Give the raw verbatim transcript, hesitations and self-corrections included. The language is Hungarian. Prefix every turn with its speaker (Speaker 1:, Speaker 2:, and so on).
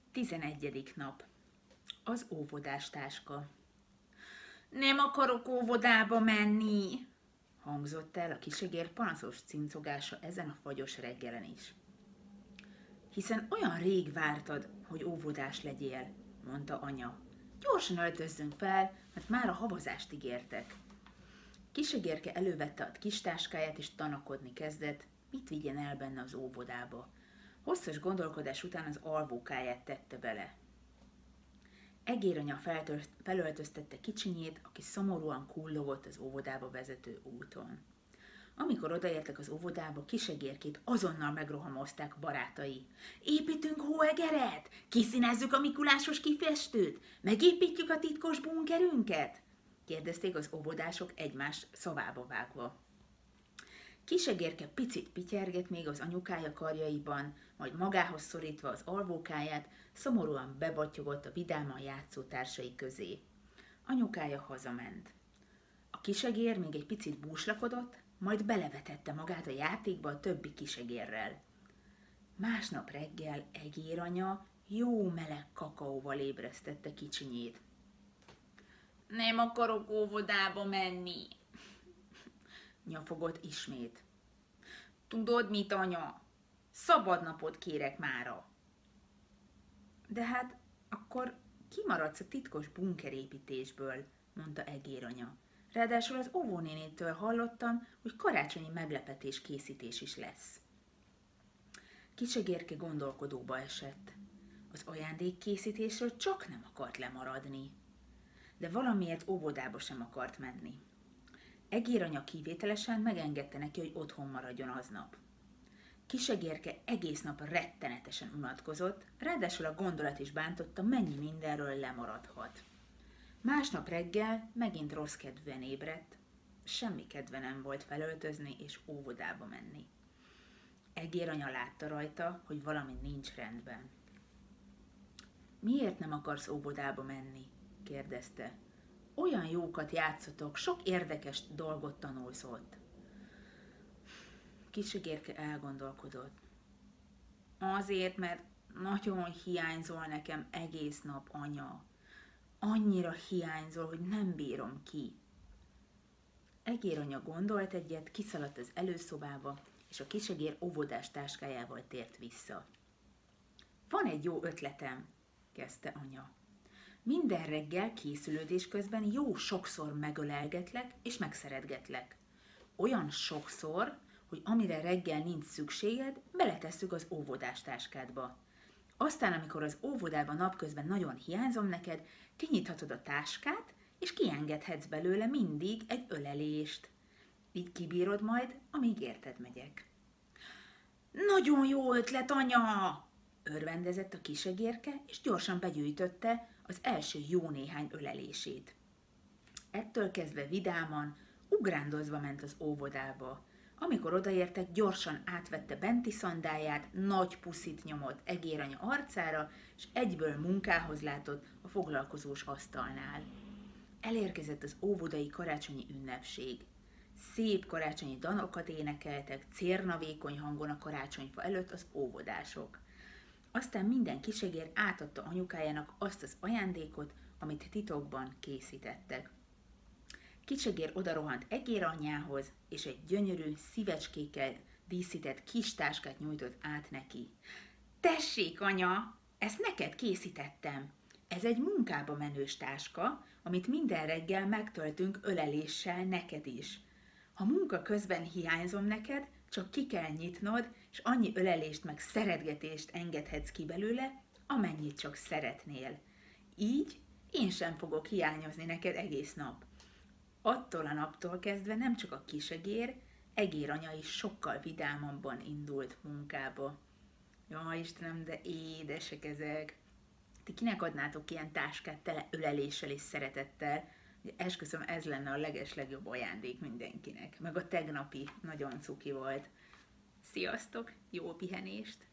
Speaker 1: Tizenegyedik nap. Az óvodás táska. Nem akarok óvodába menni, hangzott el a kisegér panaszos cincogása ezen a fagyos reggelen is. Hiszen olyan rég vártad, hogy óvodás legyél, mondta anya. Gyorsan öltözzünk fel, mert már a havazást ígértek. Kisegérke elővette a kis táskáját és tanakodni kezdett, mit vigyen el benne az óvodába. Hosszas gondolkodás után az alvókáját tette bele. Egéranya felöltöztette kicsinyét, aki szomorúan kullogott az óvodába vezető úton. Amikor odaértek az óvodába, Kisegérkét azonnal megrohamozták barátai. Építünk hóegeret? Kiszínezzük a mikulásos kifestőt? Megépítjük a titkos bunkerünket? Kérdezték az óvodások egymás szavába vágva. Kisegérke picit pityerget még az anyukája karjaiban, majd magához szorítva az alvókáját, szomorúan bebattyogott a vidáman játszó társai közé. Anyukája hazament. A kisegér még egy picit búslakodott, majd belevetette magát a játékba a többi kisegérrel. Másnap reggel Egéranya jó meleg kakaóval ébresztette kicsinyét. Nem akarok óvodába menni, nyafogott ismét. Tudod mit, anya? Szabadnapot kérek mára. De hát akkor kimaradsz a titkos bunkerépítésből, mondta Egéranya. Ráadásul az óvónénétől hallottam, hogy karácsonyi meglepetés készítés is lesz. Kisegérke gondolkodóba esett. Az ajándékkészítésről csak nem akart lemaradni. De valamiért óvodába sem akart menni. Egéranya kivételesen megengedte neki, hogy otthon maradjon aznap. Kisegérke egész nap rettenetesen unatkozott, ráadásul a gondolat is bántotta, mennyi mindenről lemaradhat. Másnap reggel megint rossz kedvűen ébredt, semmi kedve nem volt felöltözni és óvodába menni. Egéranya látta rajta, hogy valami nincs rendben. Miért nem akarsz óvodába menni? Kérdezte. Olyan jókat játszotok, sok érdekes dolgot tanulsz ott. Kisegérke elgondolkodott. Azért, mert nagyon hiányzol nekem egész nap, anya. Annyira hiányzol, hogy nem bírom ki. Egéranya gondolt egyet, kiszaladt az előszobába, és a kisegér óvodás táskájával tért vissza. Van egy jó ötletem, kezdte anya. Minden reggel készülődés közben jó sokszor megölelgetlek és megszeretgetlek. Olyan sokszor, hogy amire reggel nincs szükséged, beletesszük az óvodás táskádba. Aztán, amikor az óvodában napközben nagyon hiányzom neked, kinyithatod a táskát, és kiengedhetsz belőle mindig egy ölelést. Így kibírod majd, amíg érted megyek. Nagyon jó ötlet, anya! Örvendezett a kisegérke, és gyorsan begyűjtötte az első jó néhány ölelését. Ettől kezdve vidáman, ugrándozva ment az óvodába. Amikor odaértek, gyorsan átvette benti szandáját, nagy puszit nyomott Egéranya arcára, és egyből munkához látott a foglalkozós asztalnál. Elérkezett az óvodai karácsonyi ünnepség. Szép karácsonyi dalokat énekeltek, cérnavékony hangon a karácsonyfa előtt az óvodások. Aztán minden kisegér átadta anyukájának azt az ajándékot, amit titokban készítettek. Kisegér odarohant Egéranyjához, és egy gyönyörű, szívecskékkel díszített kis táskát nyújtott át neki. Tessék, anya, ezt neked készítettem. Ez egy munkába menős táska, amit minden reggel megtöltünk öleléssel neked is. Ha munka közben hiányzom neked, csak ki kell nyitnod, és annyi ölelést meg szeretgetést engedhetsz ki belőle, amennyit csak szeretnél. Így én sem fogok hiányozni neked egész nap. Attól a naptól kezdve nem csak a kisegér, Egéranya is sokkal vidámabban indult munkába. Jaj, Istenem, de édesek ezek! Ti kinek adnátok ilyen táskát tele öleléssel és szeretettel? Esküszöm, ez lenne a legeslegjobb ajándék mindenkinek. Meg a tegnapi nagyon cuki volt. Sziasztok, jó pihenést!